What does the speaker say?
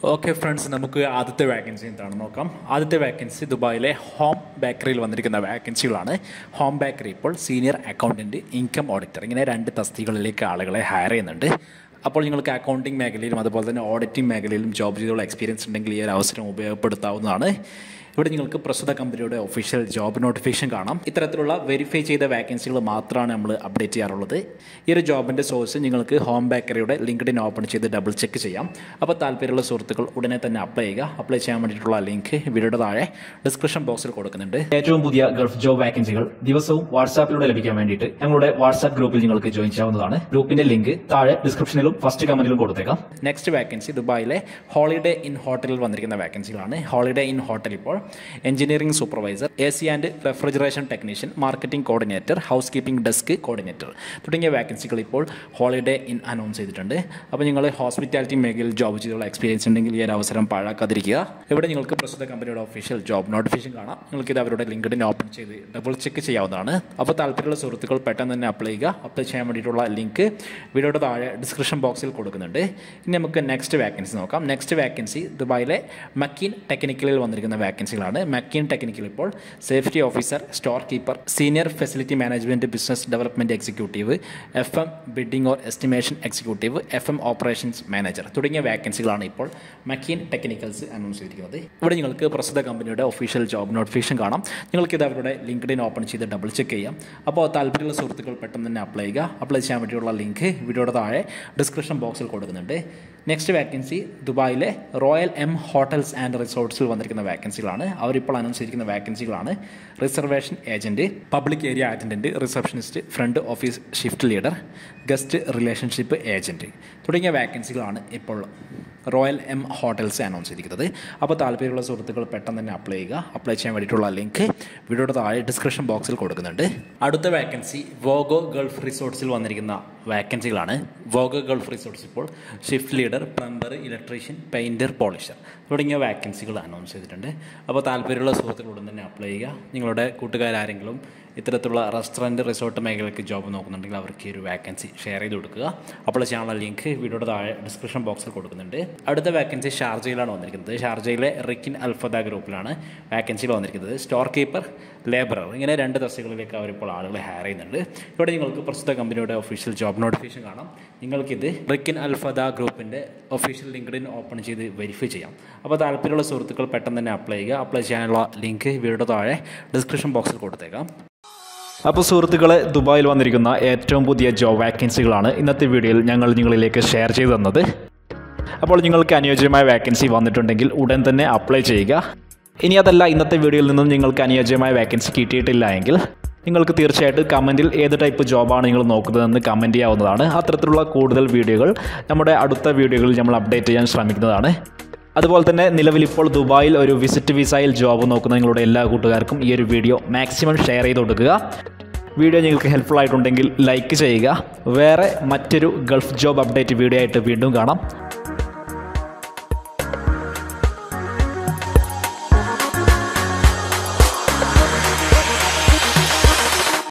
Okay friends, നമുക്ക് ആദ്യത്തെ vacancy എന്താണ് നോക്കാം. ആദ്യത്തെ വാക്കൻസി ദുബായിലെ ഹോം ബേക്കറിയിൽ വന്നിരിക്കുന്ന വാക്കൻസികളാണ്. ഹോം ബേക്കറി ഇപ്പോൾ സീനിയർ അക്കൗണ്ടൻറ്റ്, ഇൻകം ഓഡിറ്റർ, ഇങ്ങനെ 2 തസ്തികകളിലേക്ക് ആളുകളെ ഹയർ ചെയ്യുന്നുണ്ട്. അപ്പോൾ നിങ്ങൾക്ക് അക്കൗണ്ടിങ് മേഖലയിലും അതുപോലെ തന്നെ ഓഡിറ്റിംഗ് മേഖലയിലും ജോബ് ചെയ്തുള്ള എക്സ്പീരിയൻസ് ഉണ്ടെങ്കിൽ ഈ ഒരു അവസരം ഉപയോഗപ്പെടുത്താവുന്നതാണ്. ഇവിടെ നിങ്ങൾക്ക് പ്രസ്തുത കമ്പനിയുടെ ഒഫീഷ്യൽ ജോബ് നോട്ടിഫിക്കേഷൻ കാണാം. ഇത്തരത്തിലുള്ള വെരിഫൈ ചെയ്ത വാക്കൻസികൾ മാത്രമാണ് നമ്മൾ അപ്ഡേറ്റ് ചെയ്യാറുള്ളത്. ഈ ഒരു ജോബിൻ്റെ സോഴ്സ് നിങ്ങൾക്ക് ഹോം ബേക്കറിയുടെ ലിങ്ക്ഡിൻ ഓപ്പൺ ചെയ്ത് ഡബിൾ ചെക്ക് ചെയ്യാം. അപ്പോൾ താല്പര്യമുള്ള സുഹൃത്തുക്കൾ ഉടനെ തന്നെ അപ്ലൈ ചെയ്യുക. അപ്ലൈ ചെയ്യാൻ വേണ്ടിയിട്ടുള്ള ലിങ്ക് വീഡിയോയുടെ താഴെ ഡിസ്ക്രിപ്ഷൻ ബോക്സിൽ കൊടുക്കുന്നുണ്ട്. ഏറ്റവും പുതിയ ഗൾഫ് ജോബ് വാക്കൻസികൾ ദിവസവും വാട്സാപ്പിലൂടെ ലഭിക്കാൻ വേണ്ടിയിട്ട് ഞങ്ങളുടെ വാട്സാപ്പ് ഗ്രൂപ്പിൽ നിങ്ങൾക്ക് ജോയിൻ ചെയ്യാവുന്നതാണ്. ഗ്രൂപ്പിന്റെ ലിങ്ക് താഴെ ഡിസ്ക്രിപ്ഷനിലും ഫസ്റ്റ് കമന്റിലും കൊടുത്തേക്കാം. നെക്സ്റ്റ് വാക്കൻസി ദുബായിലെ ഹോളിഡേ ഇൻ ഹോട്ടലിൽ വന്നിരിക്കുന്ന വാക്കൻസികളാണ്. ഹോളിഡേ ഇൻ ഹോട്ടൽ ഇപ്പോൾ engineering supervisor, AC and refrigeration technician, marketing coordinator, housekeeping desk coordinator തുടങ്ങിയ വാക്കൻസികൾ ഇപ്പോൾ ഹോളിഡേ ഇൻ അനൗൺസ് ചെയ്തിട്ടുണ്ട്. അപ്പോൾ നിങ്ങൾ ഹോസ്പിറ്റാലിറ്റി മേഖലയിൽ ജോബ് ചെയ്തുള്ള എക്സ്പീരിയൻസ് ഉണ്ടെങ്കിൽ ഈ ഒരു അവസരം പാഴാക്കാതിരിക്കുക. ഇവിടെ നിങ്ങൾക്ക് പ്രസ്തുത കമ്പനിയുടെ ഒഫീഷ്യൽ ജോബ് നോട്ടിഫിക്കേഷൻ കാണാം. നിങ്ങൾക്കിത് അവരുടെ ലിങ്ക്ഡിൻ ഓപ്പൺ ചെയ്ത് ഡബിൾ ചെക്ക് ചെയ്യാവുന്നതാണ്. അപ്പോൾ താല്പര്യമുള്ള സുഹൃത്തുക്കൾ പെട്ടെന്ന് തന്നെ അപ്ലൈ ചെയ്യുക. അപ്ലൈ ചെയ്യാൻ വേണ്ടിയിട്ടുള്ള ലിങ്ക് വീഡിയോയുടെ താഴെ ഡിസ്ക്രിപ്ഷൻ ബോക്സിൽ കൊടുക്കുന്നുണ്ട്. ഇനി നമുക്ക് നെക്സ്റ്റ് വാക്കൻസി നോക്കാം. നെക്സ്റ്റ് വാക്കൻസി ദുബായിലെ മക്കീൻ ടെക്നിക്കലിൽ വന്നിരിക്കുന്ന വാക്കൻസികളാണ്. മക്കീൻ ടെക്നിക്കൽ ഇപ്പോൾ safety officer, store keeper, senior facility management business development executive, FM bidding or estimation executive, FM operations manager തുടങ്ങിയ വാക്കൻസികളാണ് ഇപ്പോൾ മക്കീൻ ടെക്നിക്കൽസ് അനൗൺസ് ചെയ്തിരിക്കുന്നത്. ഇവിടെ നിങ്ങൾക്ക് പ്രസ്തുത കമ്പനിയുടെ ഒഫീഷ്യൽ ജോബ് നോട്ടിഫിക്കേഷൻ കാണാം. നിങ്ങൾക്കിത് അവരുടെ ലിങ്ക്ഡിൻ ഓപ്പൺ ചെയ്ത് ഡബിൾ ചെക്ക് ചെയ്യാം. അപ്പോൾ താല്പര്യമുള്ള സുഹൃത്തുക്കൾ പെട്ടെന്ന് തന്നെ അപ്ലൈ ചെയ്യുക. അപ്ലൈ ചെയ്യാൻ വേണ്ടിയുള്ള ലിങ്ക് വീഡിയോയുടെ താഴെ ഡിസ്ക്രിപ്ഷൻ ബോക്സിൽ കൊടുക്കുന്നുണ്ട്. നെക്സ്റ്റ് വാക്കൻസി ദുബായിലെ റോയൽ M ഹോട്ടൽസ് ആൻഡ് റിസോർട്ട്സിൽ വന്നിരിക്കുന്ന വാക്കൻസികളാണ്. അവരിപ്പോൾ അനൗൺസ് ചെയ്തിരിക്കുന്ന വാക്കൻസികളാണ്. Reservation agent, public area attendant, receptionist, front office shift leader, guest relationship agent തുടങ്ങിയ വാക്കൻസികളാണ് ഇപ്പോൾ റോയൽ M ഹോട്ടൽസ് അനൗൺസ് ചെയ്തിരിക്കുന്നത്. അപ്പോൾ താല്പര്യമുള്ള സുഹൃത്തുക്കൾ പെട്ടെന്ന് തന്നെ അപ്ലൈ ചെയ്യുക. അപ്ലൈ ചെയ്യാൻ വേണ്ടിയിട്ടുള്ള ലിങ്ക് വീഡിയോയുടെ താഴെ ഡിസ്ക്രിപ്ഷൻ ബോക്സിൽ കൊടുക്കുന്നുണ്ട്. അടുത്ത വാക്കൻസി വോഗോ ഗൾഫ് റിസോർട്ട്സിൽ വന്നിരിക്കുന്ന വാക്കൻസികളാണ്. വോഗോ ഗൾഫ് റിസോർട്ട്സ് ഇപ്പോൾ shift leader, plumber, electrician, painter, polisher തുടങ്ങിയ വാക്കൻസികൾ അനൗൺസ് ചെയ്തിട്ടുണ്ട്. അപ്പോൾ താല്പര്യമുള്ള സുഹൃത്തുക്കളുடன் തന്നെ അപ്ലൈ ചെയ്യുക. നിങ്ങളുടെ കൂട്ടുകാരാരെങ്കിലും ഇത്തരത്തിലുള്ള റെസ്റ്റോറൻറ്റ്, റിസോർട്ട് മേഖലയ്ക്ക് ജോബ് നോക്കുന്നുണ്ടെങ്കിൽ അവർക്ക് ഈ ഒരു വാക്കൻസി ഷെയർ ചെയ്ത് കൊടുക്കുക. അപ്പോൾ ചെയ്യാനുള്ള ലിങ്ക് വീഡിയോയുടെ താഴെ ഡിസ്ക്രിപ്ഷൻ ബോക്സിൽ കൊടുക്കുന്നുണ്ട്. അടുത്ത വാക്കൻസി ഷാർജയിലാണ് വന്നിരിക്കുന്നത്. ഷാർജയിലെ റിക്കിൻ അൽഫദ ഗ്രൂപ്പിലാണ് വാക്കൻസികൾ വന്നിരിക്കുന്നത്. സ്റ്റോർ കീപ്പർ, ലേബറർ, ഇങ്ങനെ 2 തസ്തികകളിലേക്ക് അവരിപ്പോൾ ആളുകളെ ഹയർ ചെയ്യുന്നുണ്ട്. ഇവിടെ നിങ്ങൾക്ക് പ്രസ്തുത കമ്പനിയുടെ ഒഫീഷ്യൽ ജോബ് നോട്ടിഫിക്കേഷൻ കാണാം. നിങ്ങൾക്കിത് റിക്കിൻ അൽഫദ ഗ്രൂപ്പിൻ്റെ ഒഫീഷ്യൽ ലിങ്ക്ഡിൻ ഓപ്പൺ ചെയ്ത് വെരിഫൈ ചെയ്യാം. അപ്പോൾ താല്പര്യമുള്ള സുഹൃത്തുക്കൾ പെട്ടെന്ന് തന്നെ അപ്ലൈ ചെയ്യുക. അപ്ലൈ ചെയ്യാനുള്ള ലിങ്ക് വീഡിയോയുടെ താഴെ ഡിസ്ക്രിപ്ഷൻ ബോക്സിൽ കൊടുത്തേക്കാം. അപ്പോൾ സുഹൃത്തുക്കളെ, ദുബായിൽ വന്നിരിക്കുന്ന ഏറ്റവും പുതിയ ജോബ് വാക്കൻസികളാണ് ഇന്നത്തെ വീഡിയോയിൽ ഞങ്ങൾ നിങ്ങളിലേക്ക് ഷെയർ ചെയ്തു തന്നത്. അപ്പോൾ നിങ്ങൾക്ക് അനുയോജ്യമായ വാക്കൻസി വന്നിട്ടുണ്ടെങ്കിൽ ഉടൻ തന്നെ അപ്ലൈ ചെയ്യുക. ഇനി അതല്ല, ഇന്നത്തെ വീഡിയോയിൽ നിന്നും നിങ്ങൾക്ക് അനുയോജ്യമായ വാക്കൻസി കിട്ടിയിട്ടില്ല എങ്കിൽ നിങ്ങൾക്ക് തീർച്ചയായിട്ടും കമൻറ്റിൽ ഏത് ടൈപ്പ് ജോബാണ് നിങ്ങൾ നോക്കുന്നതെന്ന് കമൻറ്റ് ചെയ്യാവുന്നതാണ്. അത്തരത്തിലുള്ള കൂടുതൽ വീഡിയോകൾ നമ്മുടെ അടുത്ത വീഡിയോകളിൽ നമ്മൾ അപ്ഡേറ്റ് ചെയ്യാൻ ശ്രമിക്കുന്നതാണ്. അതുപോലെ തന്നെ നിലവിലിപ്പോൾ ദുബായിൽ ഒരു വിസിറ്റ് വിസയിൽ ജോബ് നോക്കുന്ന നിങ്ങളുടെ എല്ലാ കൂട്ടുകാർക്കും ഈ ഒരു വീഡിയോ മാക്സിമം ഷെയർ ചെയ്ത് കൊടുക്കുക. വീഡിയോ നിങ്ങൾക്ക് ഹെൽപ്ഫുൾ ആയിട്ടുണ്ടെങ്കിൽ ലൈക്ക് ചെയ്യുക. വേറെ മറ്റൊരു ഗൾഫ് ജോബ് അപ്ഡേറ്റ് വീഡിയോ ആയിട്ട് വീണ്ടും കാണാം.